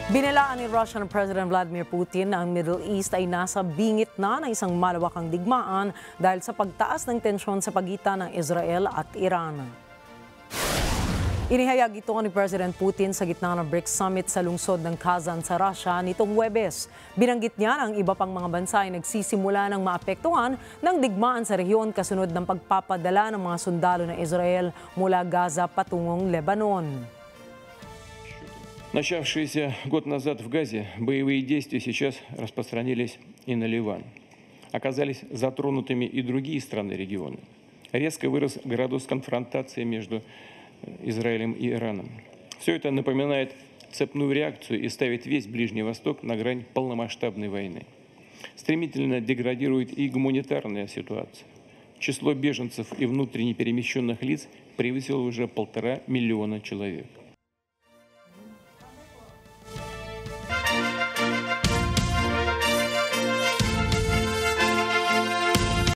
Binilaan ni Russian President Vladimir Putin na ang Middle East ay nasa bingit na ng isang malawakang digmaan dahil sa pagtaas ng tensyon sa pagitan ng Israel at Iran. Inihayag ito ni President Putin sa gitna ng BRICS Summit sa lungsod ng Kazan sa Russia nitong Huwebes. Binanggit niya na ang iba pang mga bansa ay nagsisimula ng maapektuhan ng digmaan sa rehiyon kasunod ng pagpapadala ng mga sundalo ng Israel mula Gaza patungong Lebanon. Начавшиеся год назад в Газе, боевые действия сейчас распространились и на Ливан. Оказались затронутыми и другие страны региона. Резко вырос градус конфронтации между Израилем и Ираном. Все это напоминает цепную реакцию и ставит весь Ближний Восток на грань полномасштабной войны. Стремительно деградирует и гуманитарная ситуация. Число беженцев и внутренне перемещенных лиц превысило уже 1,5 миллиона человек.